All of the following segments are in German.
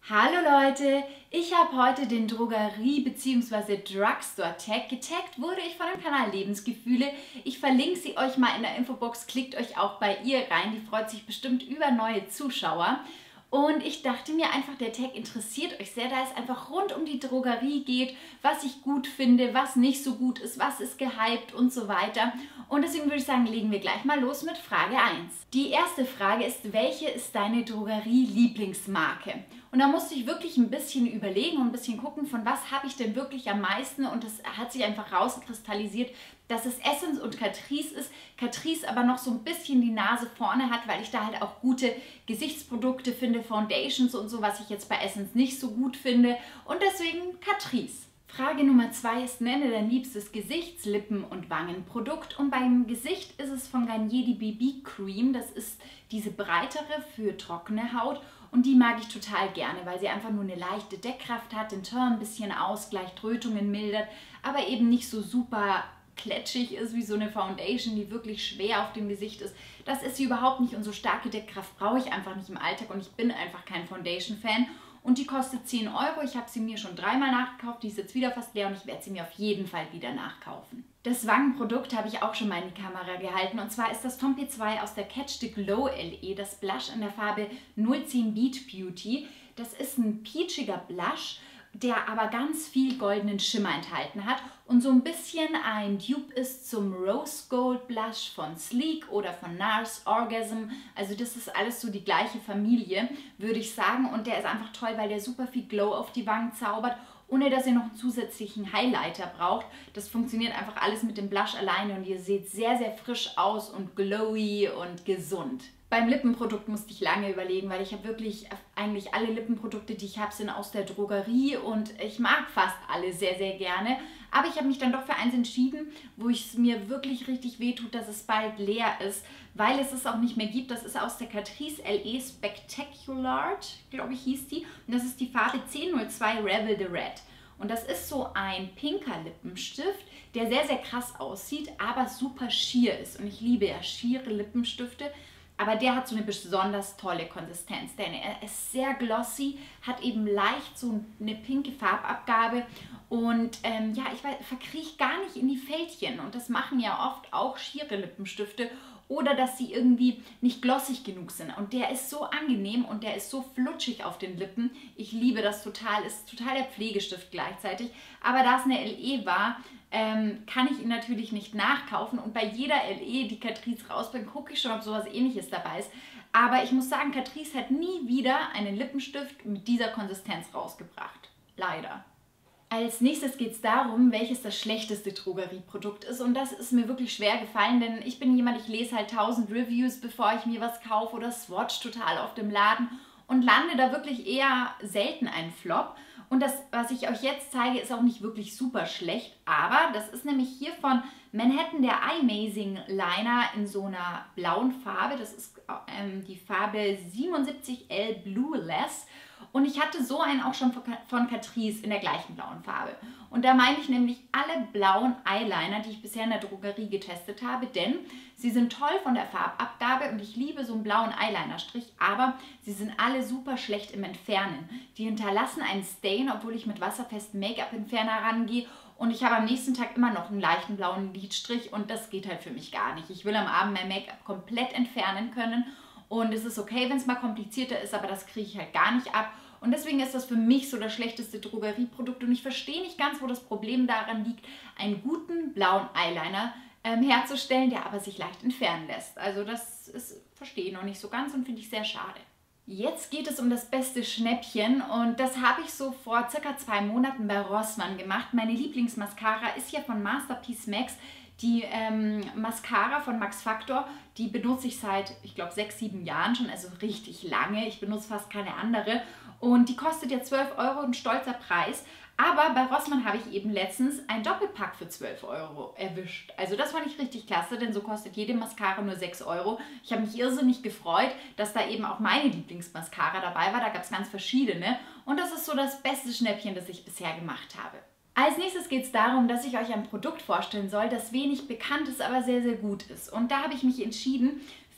Hallo Leute, ich habe heute den Drogerie- bzw. Drugstore-Tag. Getaggt wurde ich von dem Kanal Lebensgefühle. Ich verlinke sie euch mal in der Infobox, klickt euch auch bei ihr rein, die freut sich bestimmt über neue Zuschauer. Und ich dachte mir einfach, der Tag interessiert euch sehr, da es einfach rund um die Drogerie geht, was ich gut finde, was nicht so gut ist, was ist gehypt und so weiter. Und deswegen würde ich sagen, legen wir gleich mal los mit Frage 1. Die erste Frage ist, welche ist deine Drogerie-Lieblingsmarke? Und da musste ich wirklich ein bisschen überlegen und ein bisschen gucken, von was habe ich denn wirklich am meisten. Und das hat sich einfach rauskristallisiert, dass es Essence und Catrice ist. Catrice aber noch so ein bisschen die Nase vorne hat, weil ich da halt auch gute Gesichtsprodukte finde, Foundations und so, was ich jetzt bei Essence nicht so gut finde. Und deswegen Catrice. Frage Nummer 2 ist, nenne dein liebstes Gesichts-, Lippen- und Wangenprodukt. Und beim Gesicht ist es von Garnier die BB Cream. Das ist diese breitere für trockene Haut. Und die mag ich total gerne, weil sie einfach nur eine leichte Deckkraft hat, den Turn ein bisschen ausgleicht, Rötungen mildert, aber eben nicht so super kletschig ist wie so eine Foundation, die wirklich schwer auf dem Gesicht ist. Das ist sie überhaupt nicht und so starke Deckkraft brauche ich einfach nicht im Alltag und ich bin einfach kein Foundation-Fan. Und die kostet 10 Euro. Ich habe sie mir schon dreimal nachgekauft, die ist jetzt wieder fast leer und ich werde sie mir auf jeden Fall wieder nachkaufen. Das Wangenprodukt habe ich auch schon mal in die Kamera gehalten und zwar ist das vom P2 aus der Catch the Glow LE, das Blush in der Farbe 010 Beat Beauty. Das ist ein peachiger Blush, der aber ganz viel goldenen Schimmer enthalten hat und so ein bisschen ein Dupe ist zum Rose Gold Blush von Sleek oder von NARS Orgasm. Also das ist alles so die gleiche Familie, würde ich sagen. Und der ist einfach toll, weil der super viel Glow auf die Wangen zaubert, ohne dass ihr noch einen zusätzlichen Highlighter braucht. Das funktioniert einfach alles mit dem Blush alleine und ihr seht sehr, sehr frisch aus und glowy und gesund. Beim Lippenprodukt musste ich lange überlegen, weil ich habe wirklich eigentlich alle Lippenprodukte, die ich habe, sind aus der Drogerie und ich mag fast alle sehr, sehr gerne. Aber ich habe mich dann doch für eins entschieden, wo es mir wirklich richtig wehtut, dass es bald leer ist, weil es auch nicht mehr gibt. Das ist aus der Catrice LE Spectacular, glaube ich hieß die. Und das ist die Farbe 1002 Revel the Red. Und das ist so ein pinker Lippenstift, der sehr, sehr krass aussieht, aber super schier ist. Und ich liebe ja schiere Lippenstifte. Aber der hat so eine besonders tolle Konsistenz, denn er ist sehr glossy, hat eben leicht so eine pinke Farbabgabe und ja, verkriecht gar nicht in die Fältchen und das machen ja oft auch schiere Lippenstifte oder dass sie irgendwie nicht glossig genug sind und der ist so angenehm und der ist so flutschig auf den Lippen. Ich liebe das total, ist total der Pflegestift gleichzeitig, aber da es eine LE war, kann ich ihn natürlich nicht nachkaufen und bei jeder LE, die Catrice rausbringt, gucke ich schon, ob sowas Ähnliches dabei ist. Aber ich muss sagen, Catrice hat nie wieder einen Lippenstift mit dieser Konsistenz rausgebracht. Leider. Als nächstes geht es darum, welches das schlechteste Drogerieprodukt ist und das ist mir wirklich schwer gefallen, denn ich bin jemand, ich lese halt 1000 Reviews, bevor ich mir was kaufe oder swatch total auf dem Laden und lande da wirklich eher selten einen Flop. Und das, was ich euch jetzt zeige, ist auch nicht wirklich super schlecht, aber das ist nämlich hier von Manhattan der Eye-Mazing Liner in so einer blauen Farbe. Das ist die Farbe 77L Blueless. Und ich hatte so einen auch schon von Catrice in der gleichen blauen Farbe. Und da meine ich nämlich alle blauen Eyeliner, die ich bisher in der Drogerie getestet habe, denn sie sind toll von der Farbabgabe und ich liebe so einen blauen Eyelinerstrich, aber sie sind alle super schlecht im Entfernen. Die hinterlassen einen Stain, obwohl ich mit wasserfestem Make-up-Entferner rangehe und ich habe am nächsten Tag immer noch einen leichten blauen Lidstrich und das geht halt für mich gar nicht. Ich will am Abend mein Make-up komplett entfernen können. Und es ist okay, wenn es mal komplizierter ist, aber das kriege ich halt gar nicht ab. Und deswegen ist das für mich so das schlechteste Drogerieprodukt. Und ich verstehe nicht ganz, wo das Problem daran liegt, einen guten blauen Eyeliner herzustellen, der aber sich leicht entfernen lässt. Also das verstehe ich noch nicht so ganz und finde ich sehr schade. Jetzt geht es um das beste Schnäppchen und das habe ich so vor circa 2 Monaten bei Rossmann gemacht. Meine Lieblingsmascara ist hier von Masterpiece Max. Die Mascara von Max Factor, die benutze ich seit, ich glaube, 6, 7 Jahren schon, also richtig lange. Ich benutze fast keine andere und die kostet ja 12 Euro, ein stolzer Preis. Aber bei Rossmann habe ich eben letztens ein Doppelpack für 12 Euro erwischt. Also das fand ich richtig klasse, denn so kostet jede Mascara nur 6 Euro. Ich habe mich irrsinnig gefreut, dass da eben auch meine Lieblingsmascara dabei war. Da gab es ganz verschiedene und das ist so das beste Schnäppchen, das ich bisher gemacht habe. Als nächstes geht es darum, dass ich euch ein Produkt vorstellen soll, das wenig bekannt ist, aber sehr, sehr gut ist. Und da habe ich mich entschieden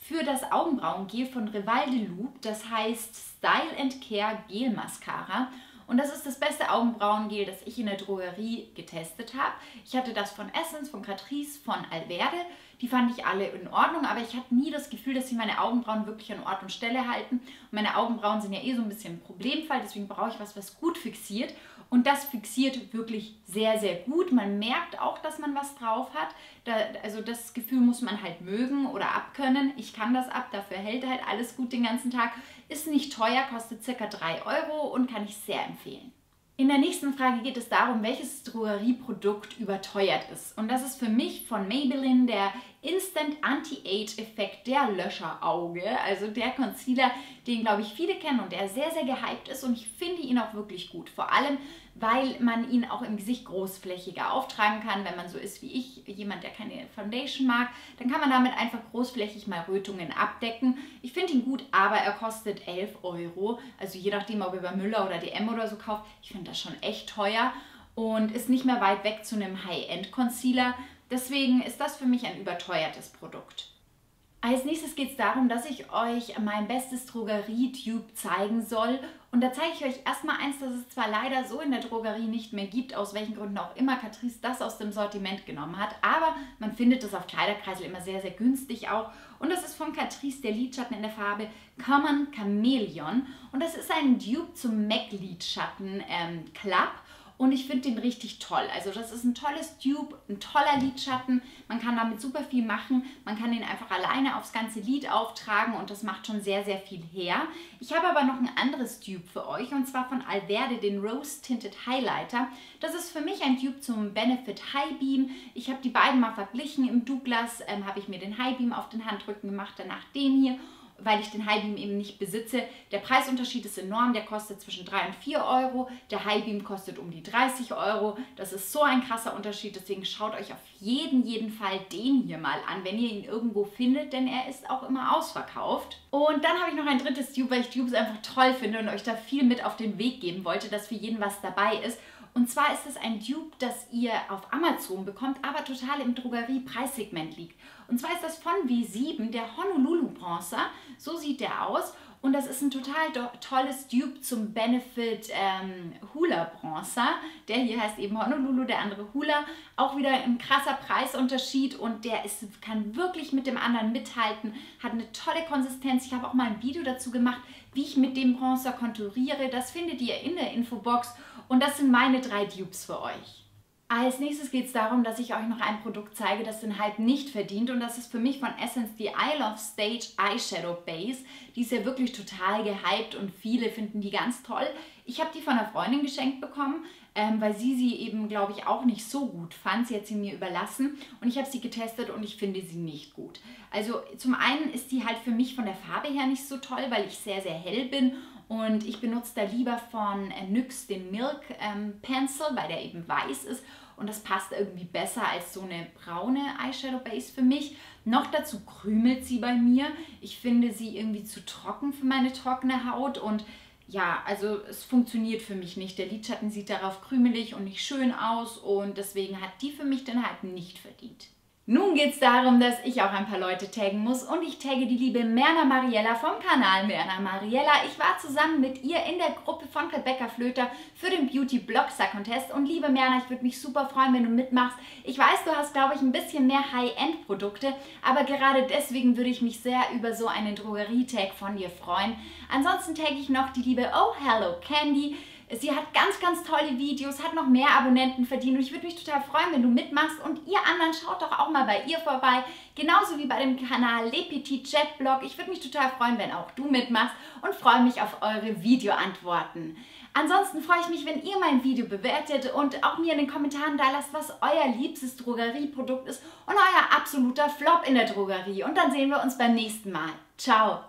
für das Augenbrauengel von Rival de Loop. Das heißt Style & Care Gel Mascara. Und das ist das beste Augenbrauengel, das ich in der Drogerie getestet habe. Ich hatte das von Essence, von Catrice, von Alverde. Die fand ich alle in Ordnung, aber ich hatte nie das Gefühl, dass sie meine Augenbrauen wirklich an Ort und Stelle halten. Und meine Augenbrauen sind ja eh so ein bisschen ein Problemfall, deswegen brauche ich was gut fixiert. Und das fixiert wirklich sehr, sehr gut. Man merkt auch, dass man was drauf hat. Also das Gefühl muss man halt mögen oder abkönnen. Ich kann das ab, dafür hält halt alles gut den ganzen Tag. Ist nicht teuer, kostet ca. 3 € und kann ich sehr empfehlen. In der nächsten Frage geht es darum, welches Drogerieprodukt überteuert ist. Und das ist für mich von Maybelline der Instant Anti-Age-Effekt, der Löscherauge. Also der Concealer, den glaube ich viele kennen und der sehr, sehr gehypt ist. Und ich finde ihn auch wirklich gut. Vor allem, weil man ihn auch im Gesicht großflächiger auftragen kann. Wenn man so ist wie ich, jemand, der keine Foundation mag, dann kann man damit einfach großflächig mal Rötungen abdecken. Ich finde ihn gut, aber er kostet 11 €. Also je nachdem, ob ihr bei Müller oder DM oder so kauft. Ich finde das schon echt teuer und ist nicht mehr weit weg zu einem High-End-Concealer. Deswegen ist das für mich ein überteuertes Produkt. Als nächstes geht es darum, dass ich euch mein bestes Drogerie-Dupe zeigen soll. Und da zeige ich euch erstmal eins, das es zwar leider so in der Drogerie nicht mehr gibt, aus welchen Gründen auch immer Catrice das aus dem Sortiment genommen hat. Aber man findet es auf Kleiderkreisel immer sehr, sehr günstig auch. Und das ist von Catrice der Lidschatten in der Farbe Common Chameleon. Und das ist ein Dupe zum MAC Lidschatten Club. Und ich finde den richtig toll. Also das ist ein tolles Dupe, ein toller Lidschatten. Man kann damit super viel machen. Man kann den einfach alleine aufs ganze Lid auftragen und das macht schon sehr, sehr viel her. Ich habe aber noch ein anderes Dupe für euch und zwar von Alverde, den Rose Tinted Highlighter. Das ist für mich ein Dupe zum Benefit High Beam. Ich habe die beiden mal verglichen. Im Douglas habe ich mir den High Beam auf den Handrücken gemacht, danach den hier, weil ich den High Beam eben nicht besitze. Der Preisunterschied ist enorm, der kostet zwischen 3 und 4 €. Der High Beam kostet um die 30 €. Das ist so ein krasser Unterschied, deswegen schaut euch auf jeden Fall den hier mal an, wenn ihr ihn irgendwo findet, denn er ist auch immer ausverkauft. Und dann habe ich noch ein drittes Dupe, weil ich Dupes einfach toll finde und euch da viel mit auf den Weg geben wollte, dass für jeden was dabei ist. Und zwar ist es ein Dupe, das ihr auf Amazon bekommt, aber total im Drogerie-Preissegment liegt. Und zwar ist das von W7, der Honolulu Bronzer. So sieht der aus. Und das ist ein total tolles Dupe zum Benefit Hoola Bronzer. Der hier heißt eben Honolulu, der andere Hoola. Auch wieder ein krasser Preisunterschied und der kann wirklich mit dem anderen mithalten. Hat eine tolle Konsistenz. Ich habe auch mal ein Video dazu gemacht, wie ich mit dem Bronzer konturiere. Das findet ihr in der Infobox. Und das sind meine 3 Dupes für euch. Als nächstes geht es darum, dass ich euch noch ein Produkt zeige, das den Hype nicht verdient. Und das ist für mich von Essence die I Love Stage Eyeshadow Base. Die ist ja wirklich total gehypt und viele finden die ganz toll. Ich habe die von einer Freundin geschenkt bekommen, weil sie eben, glaube ich, auch nicht so gut fand. Sie hat sie mir überlassen und ich habe sie getestet und ich finde sie nicht gut. Also zum einen ist die halt für mich von der Farbe her nicht so toll, weil ich sehr, sehr hell bin. Und ich benutze da lieber von NYX den Milk Pencil, weil der eben weiß ist. Und das passt irgendwie besser als so eine braune Eyeshadow Base für mich. Noch dazu krümelt sie bei mir. Ich finde sie irgendwie zu trocken für meine trockene Haut. Und ja, also es funktioniert für mich nicht. Der Lidschatten sieht darauf krümelig und nicht schön aus. Und deswegen hat die für mich den halt nicht verdient. Nun geht es darum, dass ich auch ein paar Leute taggen muss und ich tagge die liebe Merna Mariella vom Kanal Merna Mariella. Ich war zusammen mit ihr in der Gruppe von Rebecca Flöter für den Beauty Blockstar Contest und liebe Merna, ich würde mich super freuen, wenn du mitmachst. Ich weiß, du hast, glaube ich, ein bisschen mehr High-End-Produkte, aber gerade deswegen würde ich mich sehr über so einen Drogerie-Tag von dir freuen. Ansonsten tagge ich noch die liebe Oh Hello Candy. Sie hat ganz, ganz tolle Videos, hat noch mehr Abonnenten verdient und ich würde mich total freuen, wenn du mitmachst und ihr anderen schaut doch auch mal bei ihr vorbei, genauso wie bei dem Kanal Le Petit Jet Blog. Ich würde mich total freuen, wenn auch du mitmachst und freue mich auf eure Videoantworten. Ansonsten freue ich mich, wenn ihr mein Video bewertet und auch mir in den Kommentaren da lasst, was euer liebstes Drogerieprodukt ist und euer absoluter Flop in der Drogerie. Und dann sehen wir uns beim nächsten Mal. Ciao!